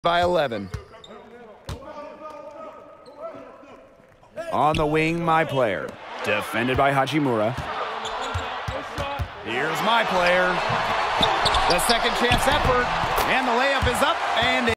by 11. On the wing, my player. Defended by Hachimura. Here's my player. The second chance effort, and the layup is up, and